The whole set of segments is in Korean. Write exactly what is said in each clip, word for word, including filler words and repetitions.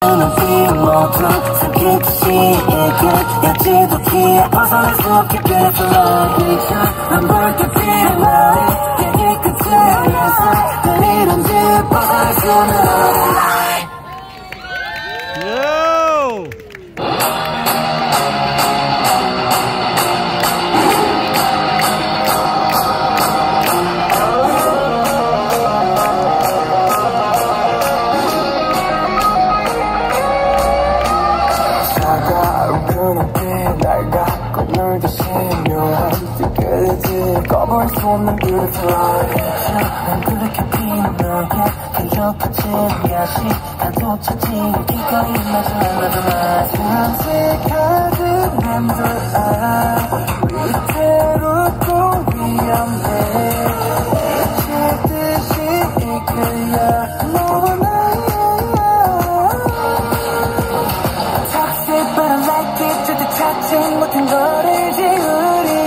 눈빛 모두 삼키듯이 이끌 여지도 피해 벗어날 수 없게 beautiful light 난 볼게 피해 머리 얘기 끝에서 늘 이런지 벗어날 수는 없는 light. 꺼버릴 수 없는 beautiful light 난 그렇게 피는 너의 흔적같은 가시 가둬쳤지 기꺼이 마저 another light 산책하듯 맴돌아 위태로 또 위험해 미치듯이 이끌려 너와 나야 Toxic but I like it 절대 찾지 못한 거를 지우리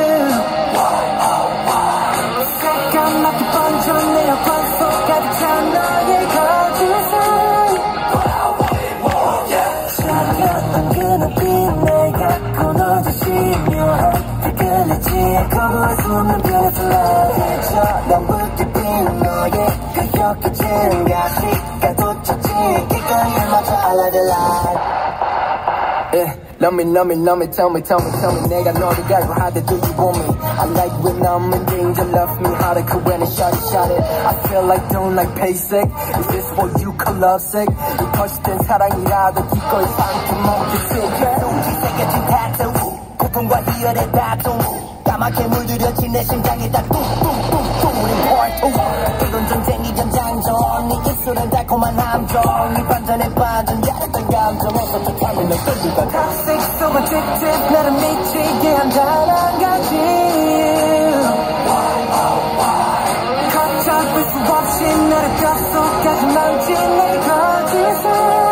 거부할 수 없는 beautiful light 넌 붉게 핀 너의 그 혁해진 가시가 돋쳤지 기꺼이 맞춰 I love the light. Yeah, love me, love me, love me, tell me, tell me, tell me 내가 너를 갈고 하대 do you want me I like when I'm in danger love me harder when I shot it, shot it I feel like don't like basic Is this what you call lovesick 이 거짓된 사랑이라도 기꺼이 삼켜먹겠지 괴로운지 새겨진 tattoo 고통과 희열의 다툼 까맣게 물들여진 내 심장이 다 뚱뚱뚱뚱 우린 포인트 이건 전쟁이 전장전 네 입술은 달콤한 함정 이 반전에 빠진 야릇한 감정 어서 툭하면 널 끌고 가 Toxic so addictive 나를 미치게 한 단 한 가지 걷잡을 수 없이 나를 뼛속까지 망친 내 거짓은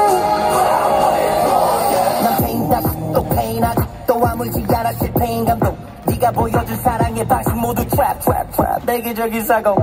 난 pain 아직도 pain 아직도 아물지 않아 실패인 감동 네가 보여준 사랑의 방식 모두 trap trap trap 내기적인 사고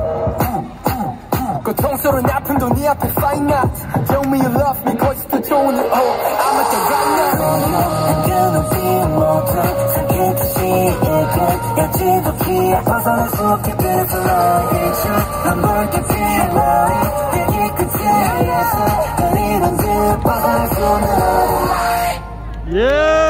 고통스러운 아픔도 네 앞에 fight not Tell me you love me 거짓도 좋은 일 oh I'm at the right now 그 눈빛 모두 삼키듯이 이끌 여지도 피해 벗어날 수 없게 beautiful light 난 볼게 피해 머리 얘기 끝에서 늘 이런 듯 벗어날 수 없는 light. Yeah.